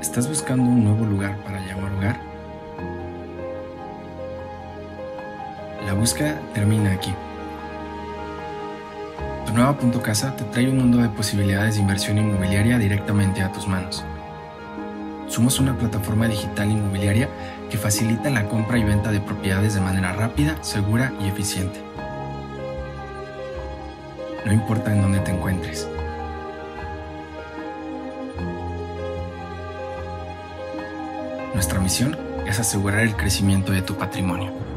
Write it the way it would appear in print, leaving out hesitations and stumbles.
¿Estás buscando un nuevo lugar para llamar hogar? La búsqueda termina aquí. Tu nueva Punto Casa te trae un mundo de posibilidades de inversión inmobiliaria directamente a tus manos. Somos una plataforma digital inmobiliaria que facilita la compra y venta de propiedades de manera rápida, segura y eficiente. No importa en dónde te encuentres. Nuestra misión es asegurar el crecimiento de tu patrimonio.